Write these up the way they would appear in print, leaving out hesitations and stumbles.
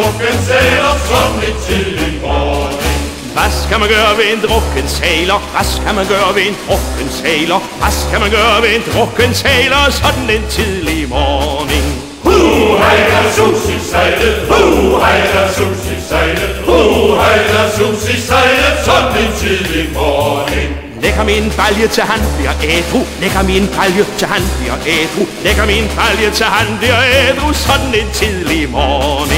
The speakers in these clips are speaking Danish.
drukken sæler sådan en tidlig morgen. Hvad skal man gøre ved en drukken sailor? Hvad skal man gøre ved en drukken sailor? Hvad skal man gøre ved en drukken sailor sådan en tidlig morgen? Hej der sus i sejlet, hej der sus i sejlet, hej der sus i sejlet sådan en tidlig morgen. Lægger min balje til han bliver ædru, lægger min balje til han bliver ædru, lægger min balje til han bliver ædru sådan en tidlig morgen.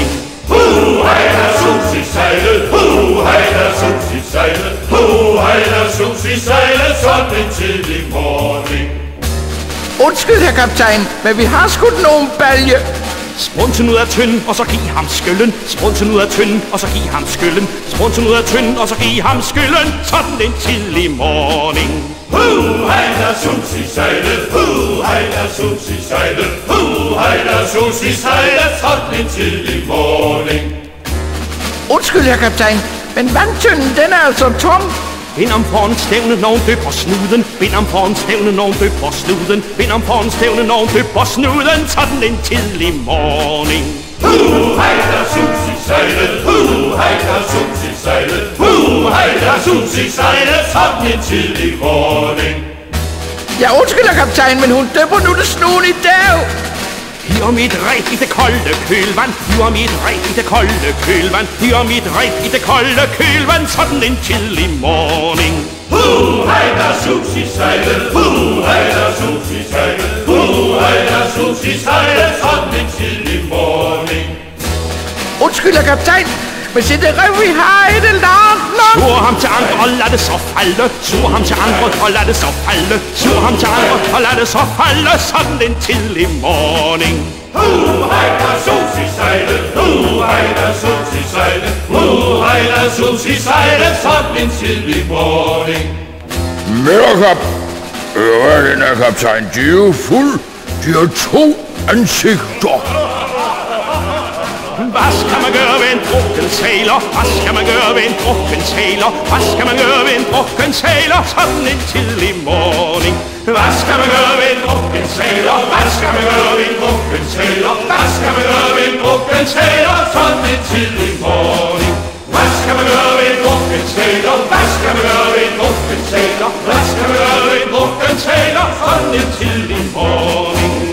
Hej der sus i sejlet, hej der sus i sejlet, hej der sus i sejlet sådan en tidlig morgen. Undskyld, herr kaptajn, men vi har skudt nogen balje. Sprunsen ud af tynden, og så giv ham skylden. Sprunsen ud af tynden, og så giv ham skylden. Sprunsen ud af tynden, og så giv ham skylden. Sådan en tidlig morgen. Hej der sus i sejlet, hej der sus i sejlet, hej der sus i sejlet sådan en tidlig morgen. Undskyld, herr kaptajn, men vandtønden, den er altså tom. Bind om foran stævnet, når hun døber snuden. Bind om foran stævnet, når hun døber snuden. Bind om foran stævnet, når hun døber snuden. Sådan en tidlig morgen. Hej der sus i sejlet, hej der sus i sejlet, hej der sus i sejlet sådan en tidlig morgen. Ja, undskyld, herr kaptajn, men hun døber nu det snuden i dag. Hiver mit ræb i det kolde kølvand. Hiver mit ræb i det kolde kølvand. Hiver mit ræb i det kolde kølvand. Sådan en tidlig morgen. Hej der sus i sejlet, hej der sus i sejlet, hej der sus i sejlet sådan en tidlig morgen. Undskyld, herr kaptajn, men se det rev, vi har i det larmer. Sur ham til ankre og lad det så falde. Sur ham til ankre og lad det så falde. Sur ham til ankre og lad det så falde. Sådan en tidlig morgen. Hej der sus i sejlet, hej der sus i sejlet, hej der sus i sejlet sådan en tidlig morgen. Møllerkap, den her kaptajn, de er jo fuld. De har 2 ansigter. Hvad skal man gøre ved en drukken sailor? Hvad skal man gøre ved en drukken sailor? Hvad skal man gøre ved en drukken sailor? Sådan en tidlig morgen. Hvad skal man gøre ved en drukken sailor? Hvad skal man gøre ved en drukken sailor? Hvad skal man gøre ved en drukken sailor? Sådan en tidlig morgen. Hvad skal man gøre ved en drukken sailor? Hvad skal man gøre ved en drukken sailor? Hvad skal man gøre ved en drukken sailor? Sådan en tidlig morgen.